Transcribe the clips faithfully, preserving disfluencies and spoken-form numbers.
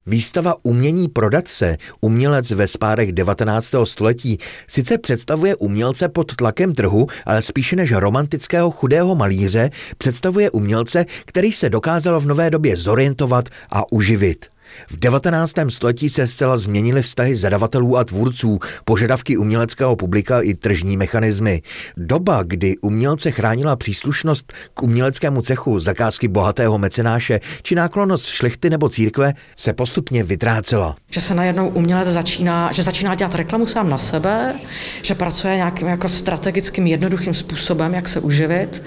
Výstava Umění prodat se, umělec ve spárech devatenáctého století, sice představuje umělce pod tlakem trhu, ale spíše než romantického chudého malíře, představuje umělce, který se dokázal v nové době zorientovat a uživit. V devatenáctém století se zcela změnily vztahy zadavatelů a tvůrců, požadavky uměleckého publika i tržní mechanismy. Doba, kdy umělce chránila příslušnost k uměleckému cechu, zakázky bohatého mecenáše či náklonnost šlechty nebo církve, se postupně vytrácela. Že se najednou umělec začíná, že začíná dělat reklamu sám na sebe, že pracuje nějakým jako strategickým jednoduchým způsobem, jak se uživit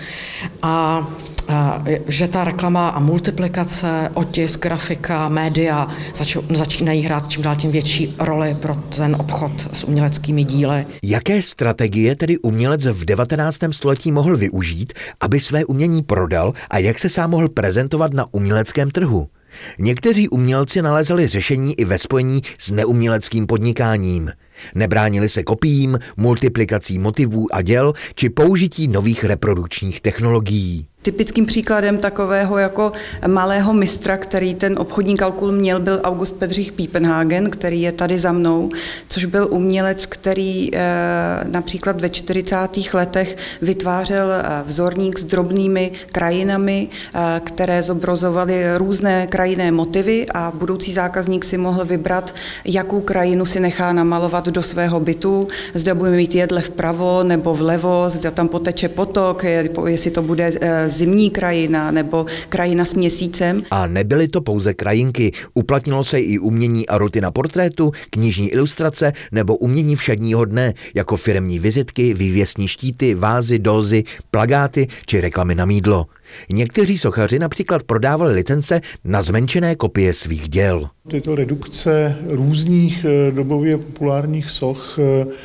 a, a že ta reklama a multiplikace, otisk, grafika, média začínají hrát čím dál tím větší roli pro ten obchod s uměleckými díly. Jaké strategie tedy umělec v devatenáctém století mohl využít, aby své umění prodal a jak se sám mohl prezentovat na uměleckém trhu? Někteří umělci nalezali řešení i ve spojení s neuměleckým podnikáním. Nebránili se kopiím, multiplikací motivů a děl či použití nových reprodukčních technologií. Typickým příkladem takového jako malého mistra, který ten obchodní kalkul měl, byl August Bedřich Piepenhagen, který je tady za mnou, což byl umělec, který e, například ve čtyřicátých letech vytvářel vzorník s drobnými krajinami, e, které zobrazovaly různé krajinné motivy a budoucí zákazník si mohl vybrat, jakou krajinu si nechá namalovat do svého bytu, zda bude mít jedle vpravo nebo vlevo, zda tam poteče potok, jestli to bude e, zimní krajina nebo krajina s měsícem. A nebyly to pouze krajinky, uplatnilo se i umění a rutina portrétu, knižní ilustrace nebo umění všedního dne, jako firemní vizitky, vývěsní štíty, vázy, dózy, plakáty či reklamy na mýdlo. Někteří sochaři například prodávali licence na zmenšené kopie svých děl. Tyto redukce různých dobově populárních soch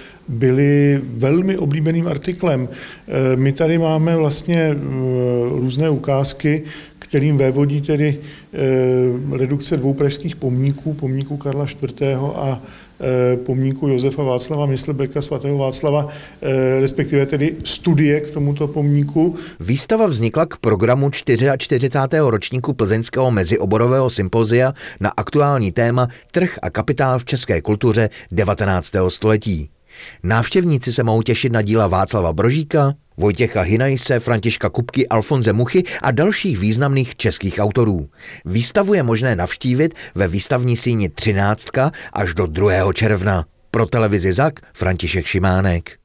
byly velmi oblíbeným artiklem. My tady máme vlastně různé ukázky, kterým vévodí tedy redukce dvou pražských pomníků, pomníku Karla čtvrtého a pomníku Josefa Václava Myslbeka, svatého Václava, respektive tedy studie k tomuto pomníku. Výstava vznikla k programu čtyřicátého čtvrtého ročníku plzeňského mezioborového sympozia na aktuální téma Trh a kapitál v české kultuře devatenáctého století. Návštěvníci se mohou těšit na díla Václava Brožíka, Vojtěcha Hynajse, Františka Kupky, Alfonse Muchy a dalších významných českých autorů. Výstavu je možné navštívit ve výstavní síni třináctka až do druhého června. Pro televizi Zak František Šimánek.